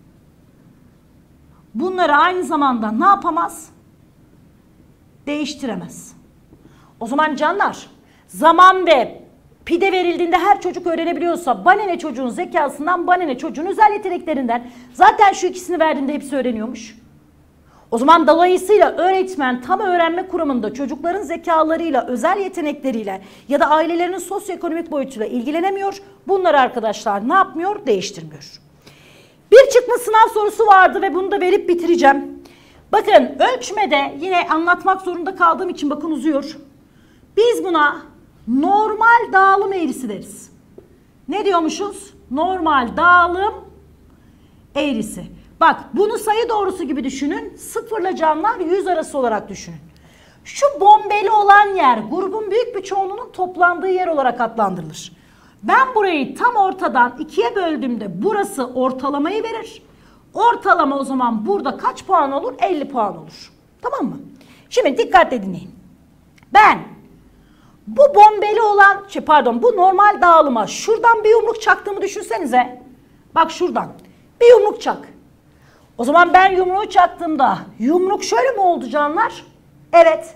Bunları aynı zamanda ne yapamaz? Değiştiremez. O zaman canlar zaman ve pide verildiğinde her çocuk öğrenebiliyorsa bana ne çocuğun zekasından, bana ne çocuğun özel yeteneklerinden. Zaten şu ikisini verdiğinde hepsi öğreniyormuş. O zaman dolayısıyla öğretmen tam öğrenme kuramında çocukların zekalarıyla, özel yetenekleriyle ya da ailelerinin sosyoekonomik boyutuyla ilgilenemiyor. Bunları arkadaşlar ne yapmıyor? Değiştirmiyor. Bir çıkma sınav sorusu vardı ve bunu da verip bitireceğim. Bakın ölçmede yine anlatmak zorunda kaldığım için bakın uzuyor. Biz buna normal dağılım eğrisi deriz. Ne diyormuşuz? Normal dağılım eğrisi. Bak bunu sayı doğrusu gibi düşünün. Sıfırla canlar 100 arası olarak düşünün. Şu bombeli olan yer grubun büyük bir çoğunluğunun toplandığı yer olarak adlandırılır. Ben burayı tam ortadan ikiye böldüğümde burası ortalamayı verir. Ortalama o zaman burada kaç puan olur? 50 puan olur. Tamam mı? Şimdi dikkatle dinleyin. Ben bu bombeli olan, bu normal dağılıma şuradan bir yumruk çaktığımı düşünsenize. Bak şuradan bir yumruk çak. O zaman ben yumruğu çaktığımda yumruk şöyle mi oldu canlar? Evet.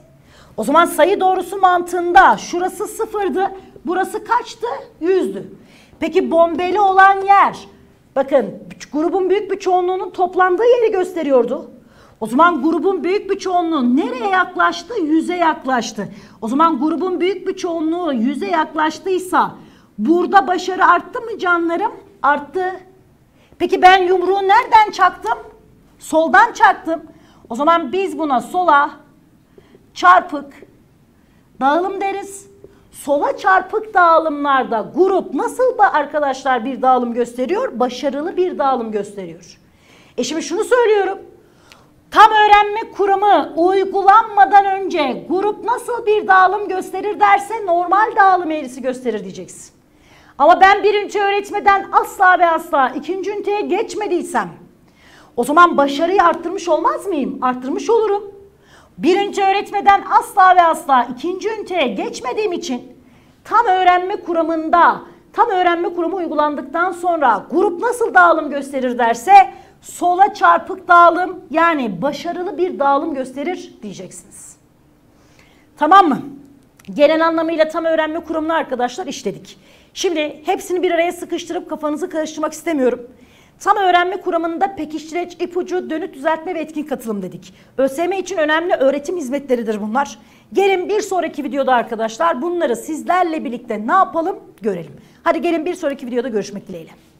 O zaman sayı doğrusu mantığında şurası 0'dı. Burası kaçtı? 100'dü. Peki bombeli olan yer, bakın grubun büyük bir çoğunluğunun toplandığı yeri gösteriyordu. O zaman grubun büyük bir çoğunluğu nereye yaklaştı? 100'e yaklaştı. O zaman grubun büyük bir çoğunluğu 100'e yaklaştıysa burada başarı arttı mı canlarım? Arttı. Peki ben yumruğu nereden çaktım? Soldan çaktım. O zaman biz buna sola çarpık dağılım deriz. Sola çarpık dağılımlarda grup nasıl arkadaşlar bir dağılım gösteriyor? Başarılı bir dağılım gösteriyor. Şimdi şunu söylüyorum. Tam öğrenme kuramı uygulanmadan önce grup nasıl bir dağılım gösterir derse normal dağılım eğrisi gösterir diyeceksin. Ama ben birinci öğretmeden asla ve asla ikinci üniteye geçmediysem o zaman başarıyı arttırmış olmaz mıyım? Arttırmış olurum. Birinci öğretmeden asla ve asla ikinci üniteye geçmediğim için tam öğrenme kuramı uygulandıktan sonra grup nasıl dağılım gösterir derse sola çarpık dağılım, yani başarılı bir dağılım gösterir diyeceksiniz. Tamam mı? Genel anlamıyla tam öğrenme kuramını arkadaşlar işledik. Şimdi hepsini bir araya sıkıştırıp kafanızı karıştırmak istemiyorum. Tam öğrenme kuramında pekiştireç, ipucu, dönüt düzeltme ve etkin katılım dedik. ÖSYM için önemli öğretim hizmetleridir bunlar. Gelin bir sonraki videoda arkadaşlar bunları sizlerle birlikte ne yapalım görelim. Hadi gelin bir sonraki videoda görüşmek dileğiyle.